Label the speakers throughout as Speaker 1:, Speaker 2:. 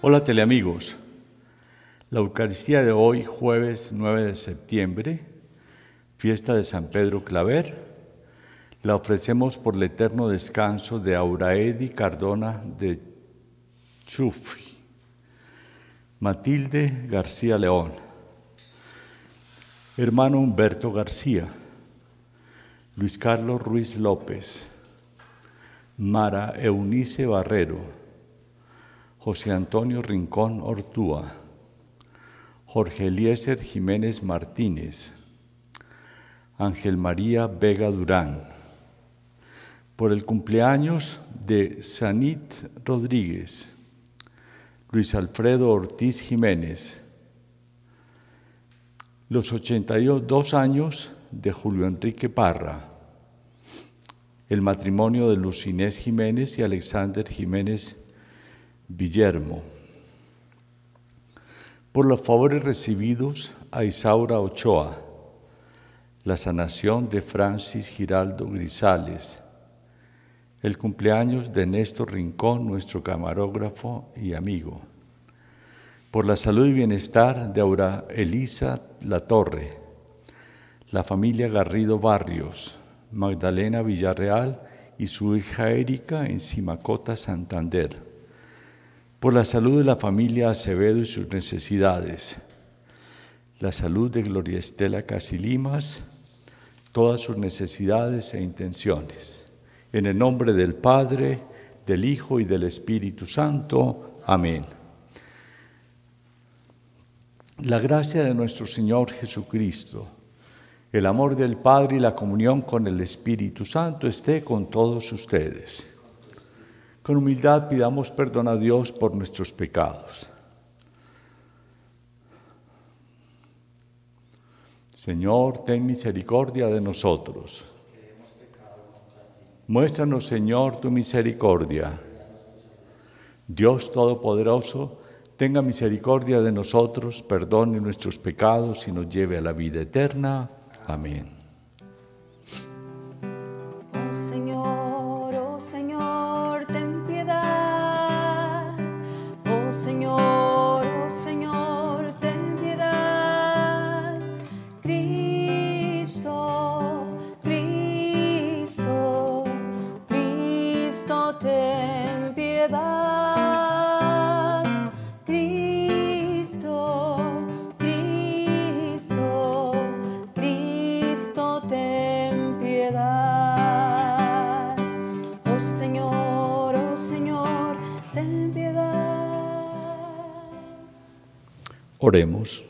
Speaker 1: Hola teleamigos, la Eucaristía de hoy, jueves 9 de septiembre, fiesta de San Pedro Claver, la ofrecemos por el eterno descanso de Auraedi Cardona de Chufi, Matilde García León, hermano Humberto García, Luis Carlos Ruiz López, Mara Eunice Barrero, José Antonio Rincón Ortúa, Jorge Eliezer Jiménez Martínez, Ángel María Vega Durán, por el cumpleaños de Sanit Rodríguez, Luis Alfredo Ortiz Jiménez, los 82 años de Julio Enrique Parra, el matrimonio de Luz Inés Jiménez y Alexander Jiménez Villermo, por los favores recibidos a Isaura Ochoa, la sanación de Francis Giraldo Grisales, el cumpleaños de Néstor Rincón, nuestro camarógrafo y amigo, por la salud y bienestar de Aura Elisa Latorre, la familia Garrido Barrios, Magdalena Villarreal y su hija Erika en Simacota, Santander, por la salud de la familia Acevedo y sus necesidades, la salud de Gloria Estela Casilimas, todas sus necesidades e intenciones. En el nombre del Padre, del Hijo y del Espíritu Santo. Amén. La gracia de nuestro Señor Jesucristo, el amor del Padre y la comunión con el Espíritu Santo esté con todos ustedes. Con humildad pidamos perdón a Dios por nuestros pecados. Señor, ten misericordia de nosotros. Muéstranos, Señor, tu misericordia. Dios Todopoderoso, tenga misericordia de nosotros, perdone nuestros pecados y nos lleve a la vida eterna. Amén.
Speaker 2: Oh Señor, ten piedad. Oh Señor, ten piedad. Cristo, Cristo, Cristo, ten piedad. Cristo, Cristo, Cristo, ten piedad. Oh Señor, ten piedad.
Speaker 1: Oremos.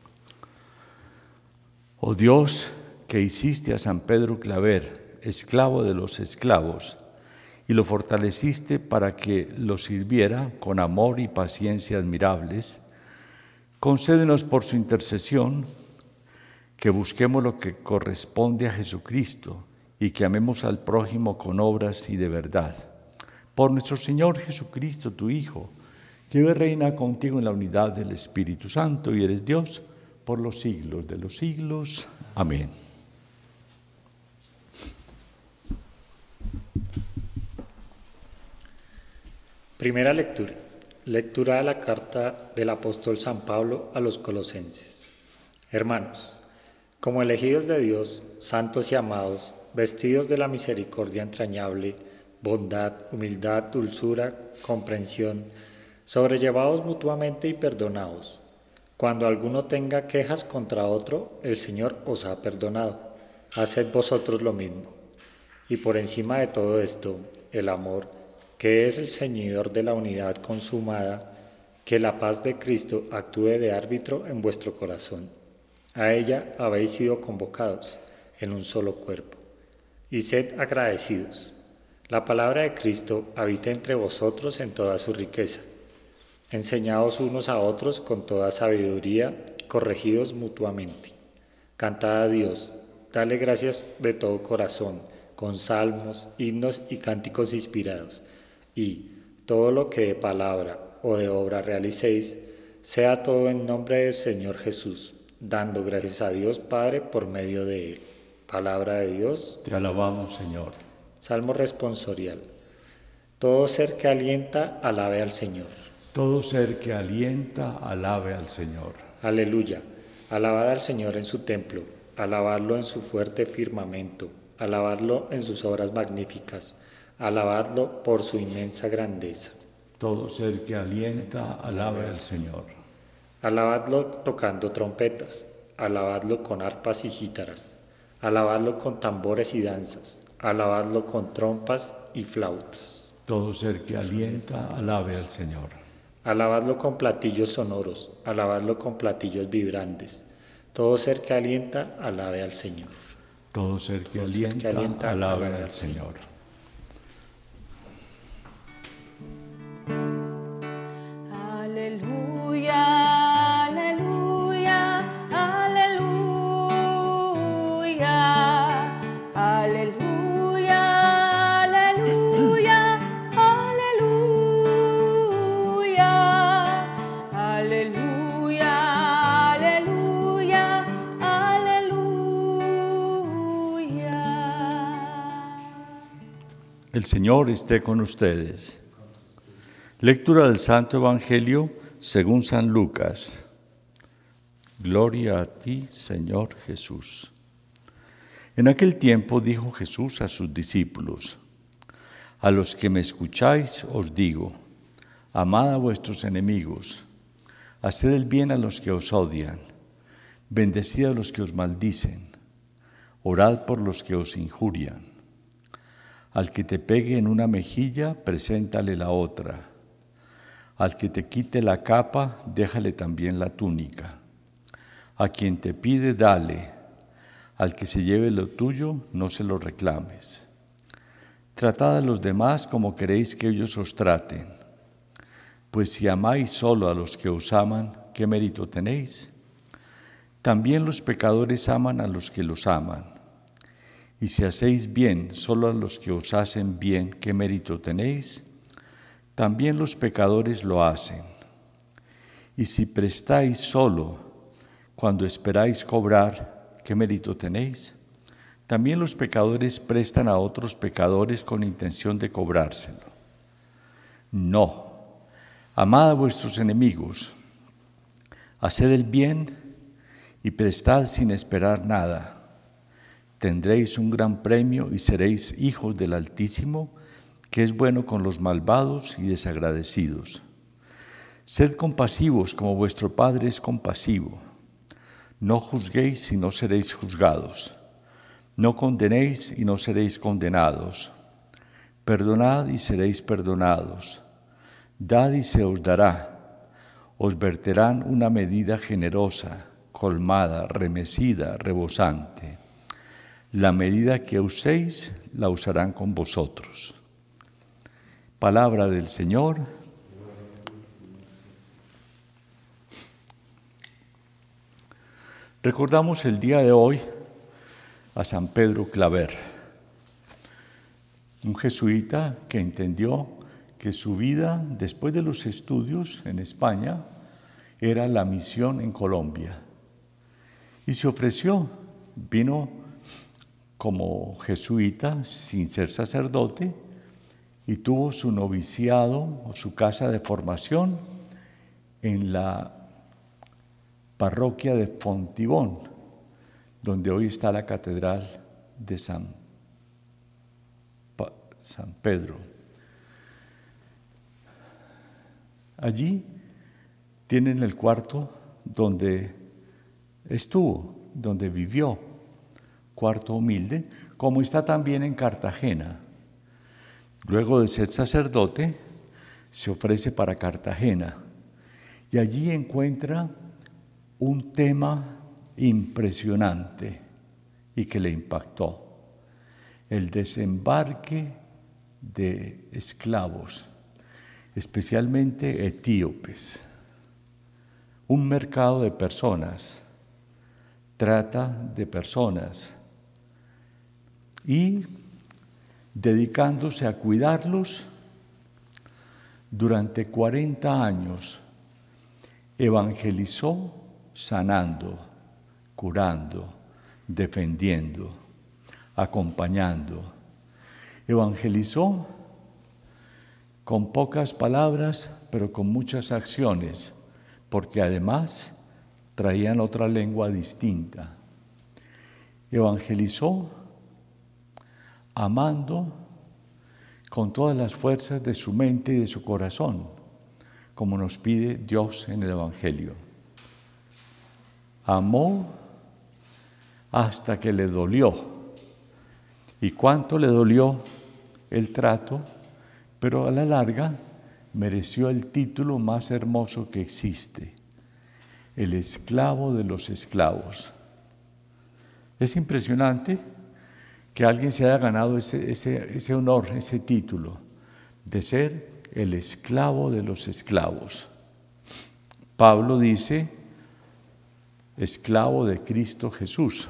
Speaker 1: Oh Dios, que hiciste a San Pedro Claver, esclavo de los esclavos, y lo fortaleciste para que lo sirviera con amor y paciencia admirables, concédenos por su intercesión que busquemos lo que corresponde a Jesucristo y que amemos al prójimo con obras y de verdad. Por nuestro Señor Jesucristo, tu Hijo, que vive y reina contigo en la unidad del Espíritu Santo y eres Dios por los siglos de los siglos. Amén.
Speaker 3: Primera lectura. Lectura de la carta del apóstol San Pablo a los Colosenses. Hermanos, como elegidos de Dios, santos y amados, vestidos de la misericordia entrañable, bondad, humildad, dulzura, comprensión, sobrellevados mutuamente y perdonaos. Cuando alguno tenga quejas contra otro, el Señor os ha perdonado. Haced vosotros lo mismo. Y por encima de todo esto, el amor, que es el ceñidor de la unidad consumada, que la paz de Cristo actúe de árbitro en vuestro corazón. A ella habéis sido convocados en un solo cuerpo. Y sed agradecidos. La palabra de Cristo habita entre vosotros en toda su riqueza. Enseñaos unos a otros con toda sabiduría, corregidos mutuamente. Cantad a Dios, dale gracias de todo corazón, con salmos, himnos y cánticos inspirados. Y todo lo que de palabra o de obra realicéis, sea todo en nombre del Señor Jesús, dando gracias a Dios Padre por medio de Él. Palabra de Dios.
Speaker 1: Te alabamos, Señor.
Speaker 3: Salmo responsorial. Todo ser que alienta, alabe al Señor.
Speaker 1: Todo ser que alienta, alabe al Señor.
Speaker 3: Aleluya. Alabad al Señor en su templo, alabadlo en su fuerte firmamento, alabadlo en sus obras magníficas, alabadlo por su inmensa grandeza.
Speaker 1: Todo ser que alienta, alabe al Señor.
Speaker 3: Alabadlo tocando trompetas, alabadlo con arpas y cítaras, alabadlo con tambores y danzas, alabadlo con trompas y flautas.
Speaker 1: Todo ser que alienta, alabe al Señor.
Speaker 3: Alabadlo con platillos sonoros, alabadlo con platillos vibrantes. Todo ser que alienta, alabe al Señor.
Speaker 1: Todo ser que alienta, alabe al Señor.
Speaker 2: Aleluya, aleluya, aleluya, aleluya, aleluya, aleluya, aleluya, aleluya, aleluya.
Speaker 1: El Señor esté con ustedes. Lectura del Santo Evangelio según San Lucas. Gloria a ti, Señor Jesús. En aquel tiempo dijo Jesús a sus discípulos: a los que me escucháis os digo, amad a vuestros enemigos, haced el bien a los que os odian, bendecid a los que os maldicen, orad por los que os injurian. Al que te pegue en una mejilla, preséntale la otra. Al que te quite la capa, déjale también la túnica. A quien te pide, dale. Al que se lleve lo tuyo, no se lo reclames. Tratad a los demás como queréis que ellos os traten. Pues si amáis solo a los que os aman, ¿qué mérito tenéis? También los pecadores aman a los que los aman. Y si hacéis bien solo a los que os hacen bien, ¿qué mérito tenéis? También los pecadores lo hacen. Y si prestáis solo cuando esperáis cobrar, ¿qué mérito tenéis? También los pecadores prestan a otros pecadores con intención de cobrárselo. No, amad a vuestros enemigos, haced el bien y prestad sin esperar nada. Tendréis un gran premio y seréis hijos del Altísimo, que es bueno con los malvados y desagradecidos. Sed compasivos como vuestro Padre es compasivo. No juzguéis y no seréis juzgados. No condenéis y no seréis condenados. Perdonad y seréis perdonados. Dad y se os dará. Os verterán una medida generosa, colmada, remecida, rebosante. La medida que uséis, la usarán con vosotros. Palabra del Señor. Recordamos el día de hoy a San Pedro Claver, un jesuita que entendió que su vida, después de los estudios en España, era la misión en Colombia. Y se ofreció, vino como jesuita sin ser sacerdote, y tuvo su noviciado o su casa de formación en la parroquia de Fontibón, donde hoy está la catedral de San Pedro. Allí tienen el cuarto donde estuvo, donde vivió, cuarto humilde, como está también en Cartagena. Luego de ser sacerdote, se ofrece para Cartagena y allí encuentra un tema impresionante y que le impactó: el desembarque de esclavos, especialmente etíopes, un mercado de personas, trata de personas, y dedicándose a cuidarlos durante 40 años, evangelizó sanando, curando, defendiendo, acompañando. Evangelizó con pocas palabras, pero con muchas acciones, porque además traían otra lengua distinta. Evangelizó amando con todas las fuerzas de su mente y de su corazón, como nos pide Dios en el Evangelio. Amó hasta que le dolió. ¿Y cuánto le dolió el trato? Pero a la larga mereció el título más hermoso que existe: el esclavo de los esclavos. Es impresionante que alguien se haya ganado ese honor, ese título, de ser el esclavo de los esclavos. Pablo dice, esclavo de Cristo Jesús.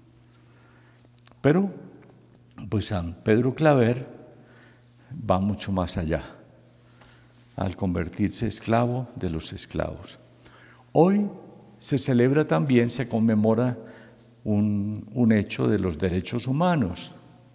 Speaker 1: Pero, pues San Pedro Claver va mucho más allá, al convertirse esclavo de los esclavos. Hoy se celebra también, se conmemora un hecho de los derechos humanos.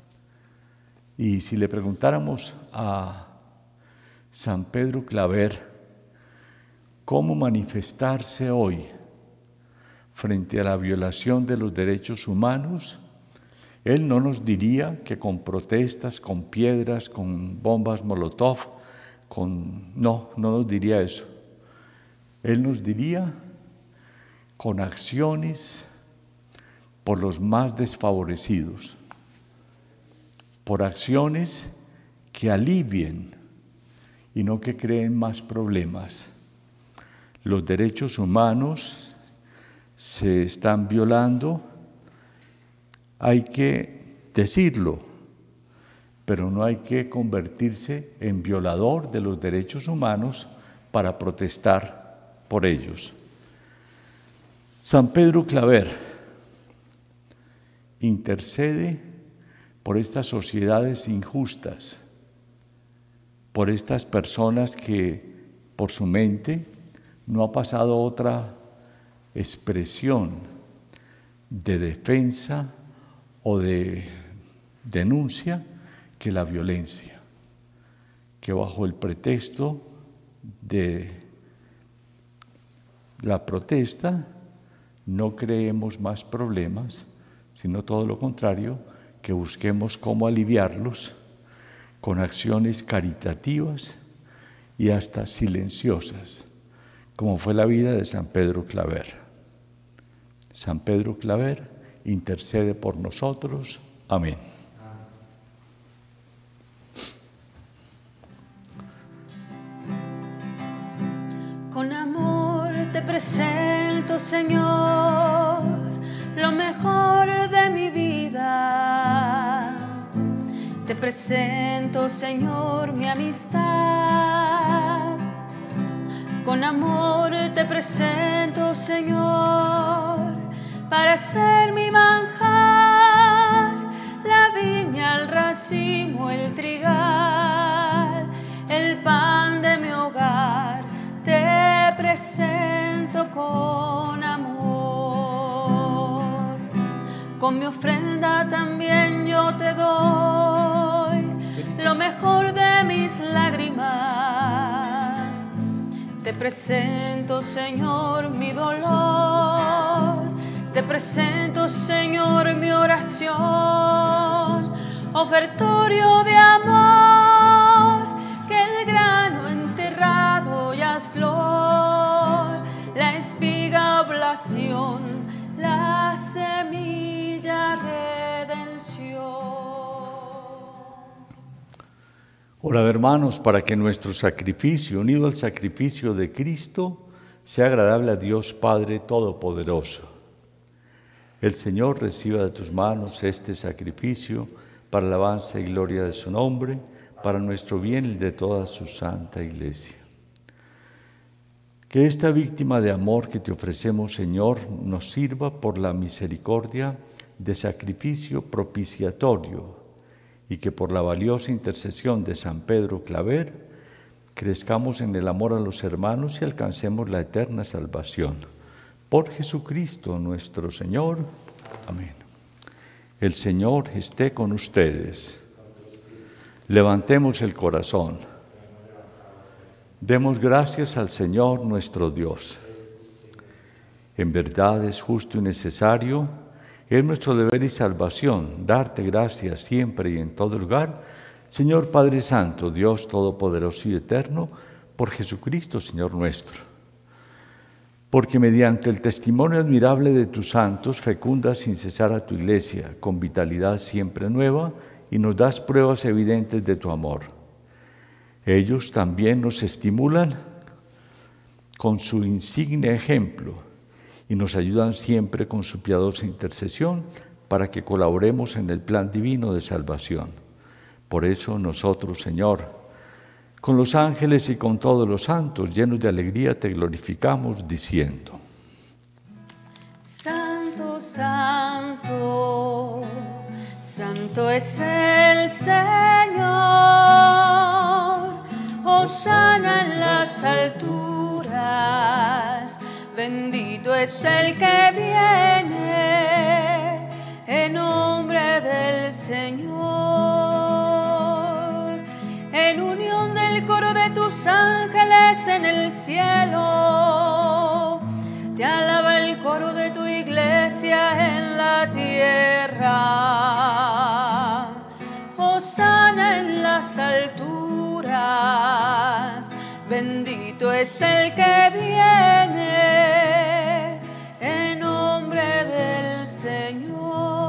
Speaker 1: Y si le preguntáramos a San Pedro Claver cómo manifestarse hoy frente a la violación de los derechos humanos, él no nos diría que con protestas, con piedras, con bombas Molotov, no nos diría eso. Él nos diría con acciones por los más desfavorecidos, por acciones que alivien y no que creen más problemas. Los derechos humanos se están violando, hay que decirlo, pero no hay que convertirse en violador de los derechos humanos para protestar por ellos. San Pedro Claver intercede por estas sociedades injustas, por estas personas que por su mente no ha pasado otra expresión de defensa o de denuncia que la violencia, que bajo el pretexto de la protesta no creemos más problemas, sino todo lo contrario, que busquemos cómo aliviarlos con acciones caritativas y hasta silenciosas, como fue la vida de San Pedro Claver. San Pedro Claver intercede por nosotros. Amén.
Speaker 2: Con amor te presento, Señor, lo mejor de mi vida. Te presento, Señor, mi amistad. Con amor te presento, Señor, para ser mi manjar, la viña, el racimo, el trigal, el pan de mi hogar. Te presento con amor. Con mi ofrenda también yo te doy lo mejor de mis lágrimas. Te presento, Señor, mi dolor. Te presento, Señor, mi oración. Ofertorio de amor, que el grano enterrado ya es flor, la espiga oblación, la semilla redención.
Speaker 1: Orad, hermanos, para que nuestro sacrificio, unido al sacrificio de Cristo, sea agradable a Dios Padre Todopoderoso. El Señor reciba de tus manos este sacrificio para alabanza y gloria de su nombre, para nuestro bien y de toda su santa Iglesia. Que esta víctima de amor que te ofrecemos, Señor, nos sirva por la misericordia de sacrificio propiciatorio, y que por la valiosa intercesión de San Pedro Claver crezcamos en el amor a los hermanos y alcancemos la eterna salvación. Por Jesucristo nuestro Señor. Amén. El Señor esté con ustedes. Levantemos el corazón. Demos gracias al Señor nuestro Dios. En verdad es justo y necesario, es nuestro deber y salvación, darte gracias siempre y en todo lugar, Señor Padre Santo, Dios Todopoderoso y Eterno, por Jesucristo, Señor nuestro. Porque mediante el testimonio admirable de tus santos, fecundas sin cesar a tu Iglesia, con vitalidad siempre nueva, y nos das pruebas evidentes de tu amor. Ellos también nos estimulan con su insigne ejemplo y nos ayudan siempre con su piadosa intercesión para que colaboremos en el plan divino de salvación. Por eso nosotros, Señor, con los ángeles y con todos los santos, llenos de alegría, te glorificamos diciendo:
Speaker 2: Santo, santo, santo es el Señor. Hosana en las alturas, bendito es el que viene en nombre del Señor. En unión del coro de tus ángeles en el cielo, te alaba el coro de tu iglesia en la tierra. Hosana en las alturas, bendito es el que viene en nombre del Señor.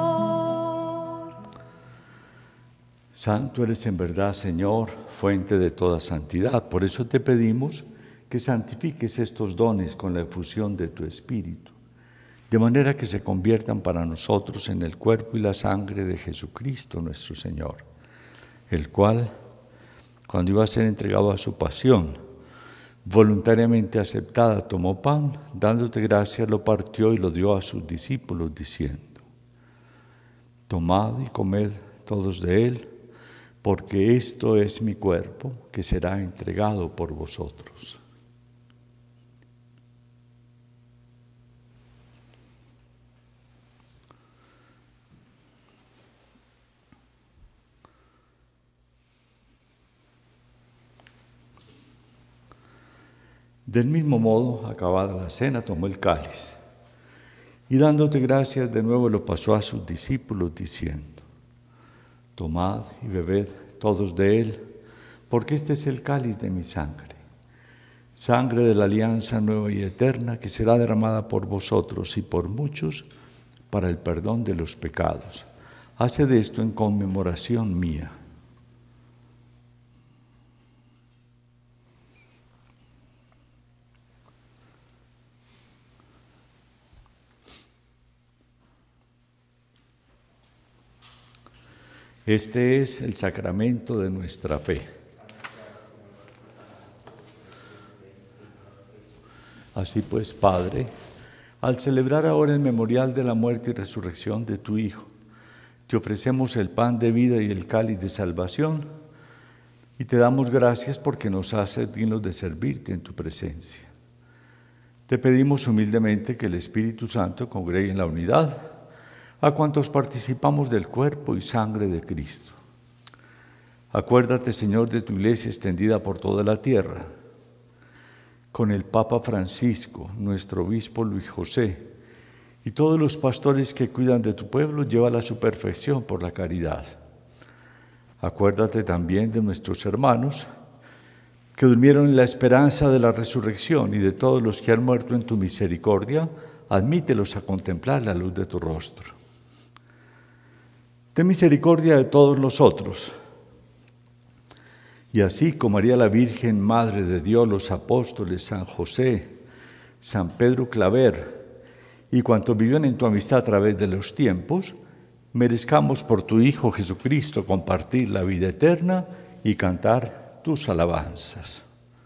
Speaker 1: Santo eres en verdad, Señor, fuente de toda santidad. Por eso te pedimos que santifiques estos dones con la efusión de tu Espíritu, de manera que se conviertan para nosotros en el cuerpo y la sangre de Jesucristo nuestro Señor, el cual, cuando iba a ser entregado a su pasión, voluntariamente aceptada, tomó pan, dándote gracias, lo partió y lo dio a sus discípulos, diciendo: tomad y comed todos de él, porque esto es mi cuerpo, que será entregado por vosotros. Del mismo modo, acabada la cena, tomó el cáliz y dándote gracias de nuevo lo pasó a sus discípulos diciendo: tomad y bebed todos de él, porque este es el cáliz de mi sangre, sangre de la alianza nueva y eterna que será derramada por vosotros y por muchos para el perdón de los pecados. Haced esto en conmemoración mía. Este es el sacramento de nuestra fe. Así pues, Padre, al celebrar ahora el memorial de la muerte y resurrección de tu Hijo, te ofrecemos el pan de vida y el cáliz de salvación, y te damos gracias porque nos haces dignos de servirte en tu presencia. Te pedimos humildemente que el Espíritu Santo congregue en la unidad a cuantos participamos del cuerpo y sangre de Cristo. Acuérdate, Señor, de tu iglesia extendida por toda la tierra, con el Papa Francisco, nuestro obispo Luis José, y todos los pastores que cuidan de tu pueblo, llévala a su perfección por la caridad. Acuérdate también de nuestros hermanos que durmieron en la esperanza de la resurrección y de todos los que han muerto en tu misericordia, admítelos a contemplar la luz de tu rostro. Ten misericordia de todos nosotros. Y así como María la Virgen, Madre de Dios, los apóstoles, San José, San Pedro Claver y cuantos viven en tu amistad a través de los tiempos, merezcamos por tu Hijo Jesucristo compartir la vida eterna y cantar tus alabanzas.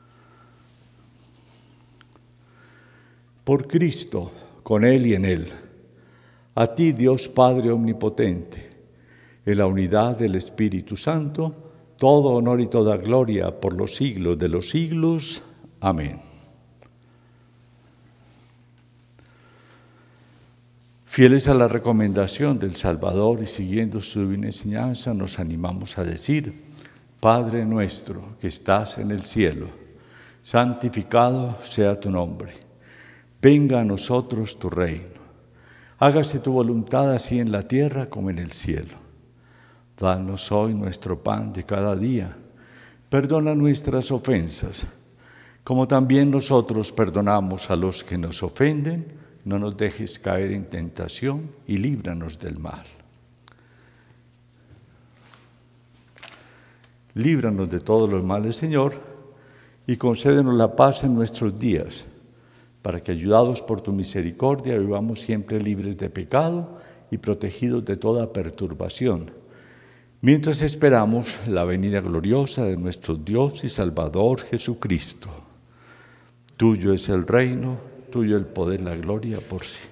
Speaker 1: Por Cristo, con Él y en Él, a ti, Dios Padre Omnipotente, en la unidad del Espíritu Santo, todo honor y toda gloria por los siglos de los siglos. Amén. Fieles a la recomendación del Salvador y siguiendo su divina enseñanza, nos animamos a decir: Padre nuestro que estás en el cielo, santificado sea tu nombre. Venga a nosotros tu reino. Hágase tu voluntad así en la tierra como en el cielo. Danos hoy nuestro pan de cada día. Perdona nuestras ofensas, como también nosotros perdonamos a los que nos ofenden. No nos dejes caer en tentación y líbranos del mal. Líbranos de todos los males, Señor, y concédenos la paz en nuestros días, para que, ayudados por tu misericordia, vivamos siempre libres de pecado y protegidos de toda perturbación, mientras esperamos la venida gloriosa de nuestro Dios y Salvador Jesucristo. Tuyo es el reino, tuyo el poder, la gloria por sí.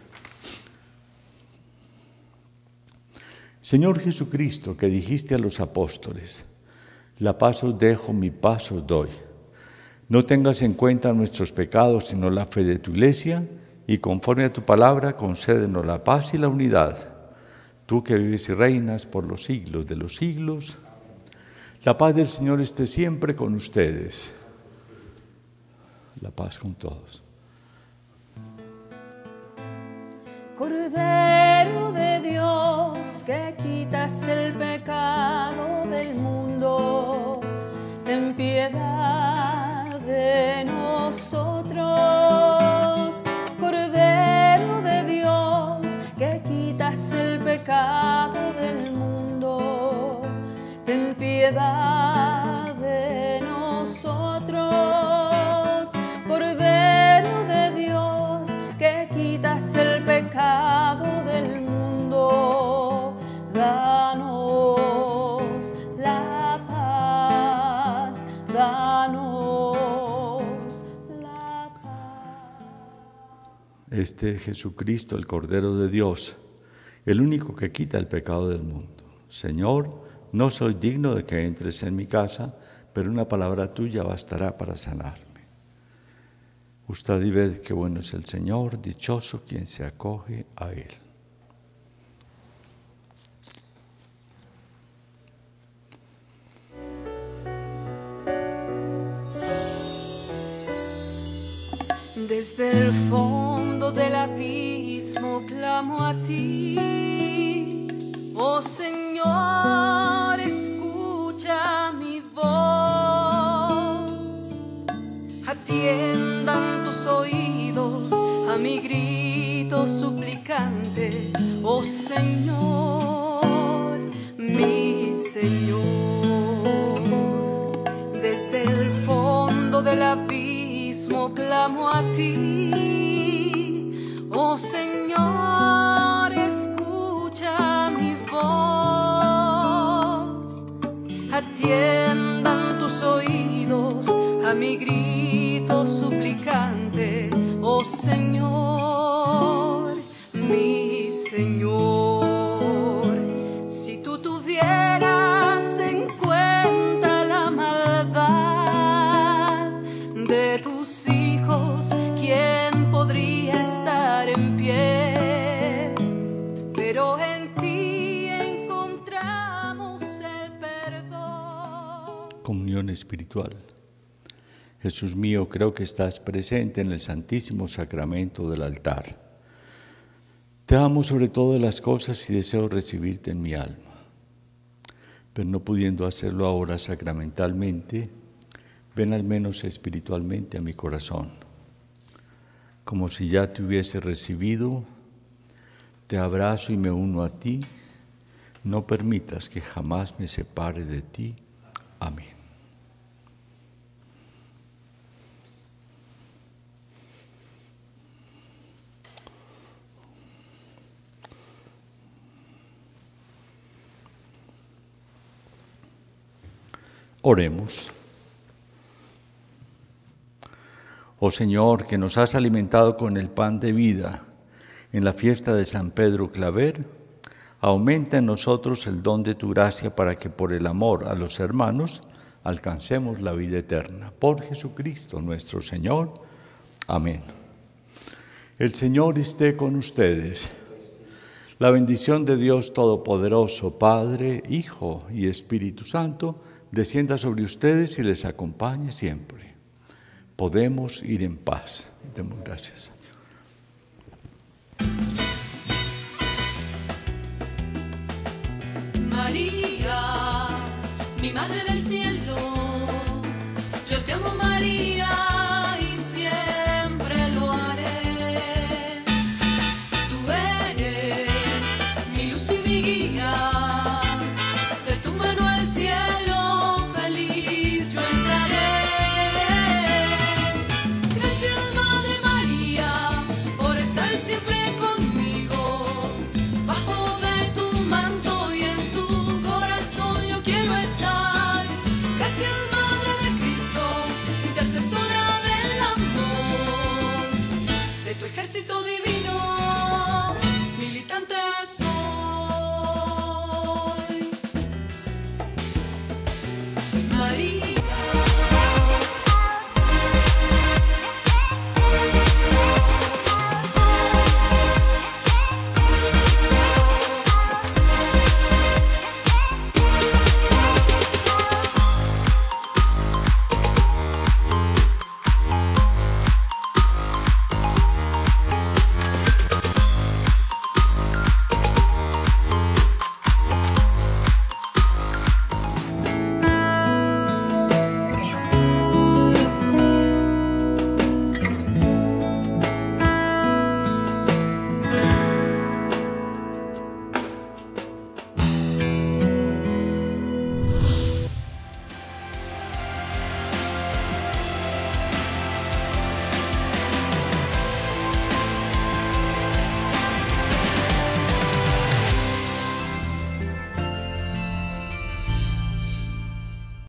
Speaker 1: Señor Jesucristo, que dijiste a los apóstoles: la paz os dejo, mi paz os doy. No tengas en cuenta nuestros pecados, sino la fe de tu Iglesia, y conforme a tu palabra, concédenos la paz y la unidad. Tú que vives y reinas por los siglos de los siglos, la paz del Señor esté siempre con ustedes. La paz con todos.
Speaker 2: Cordero de Dios, que quitas el pecado del mundo, ten piedad de nosotros. Cordero de Dios, que quitas el pecado del mundo, ten piedad de nosotros. Cordero de Dios, que quitas el pecado del mundo, danos la paz, danos la paz.
Speaker 1: Este es Jesucristo, el Cordero de Dios, el único que quita el pecado del mundo. Señor, no soy digno de que entres en mi casa, pero una palabra tuya bastará para sanarme. Gustad y ved qué bueno es el Señor, dichoso quien se acoge a Él.
Speaker 2: Desde el fondo del abismo clamo a ti, oh Señor, escucha mi voz. Atiendan tus oídos a mi grito suplicante, oh Señor, mi Señor. Desde el fondo del abismo clamo a ti, oh Señor, escucha mi voz. Atiendan tus oídos a mi grito suplicante, oh Señor, mi Señor. Si tú tuvieras en cuenta la maldad de tus hijos, ¿quién podría estar en pie? Pero en ti encontramos el perdón.
Speaker 1: Comunión espiritual. Jesús mío, creo que estás presente en el Santísimo Sacramento del altar. Te amo sobre todas las cosas y deseo recibirte en mi alma. Pero no pudiendo hacerlo ahora sacramentalmente, ven al menos espiritualmente a mi corazón. Como si ya te hubiese recibido, te abrazo y me uno a ti. No permitas que jamás me separe de ti. Amén. Oremos. Oh Señor, que nos has alimentado con el pan de vida en la fiesta de San Pedro Claver, aumenta en nosotros el don de tu gracia para que por el amor a los hermanos alcancemos la vida eterna. Por Jesucristo nuestro Señor. Amén. El Señor esté con ustedes. La bendición de Dios Todopoderoso, Padre, Hijo y Espíritu Santo, descienda sobre ustedes y les acompañe siempre. podemos ir en paz. Demos gracias.
Speaker 4: María, mi Madre del Cielo, yo te amo, María.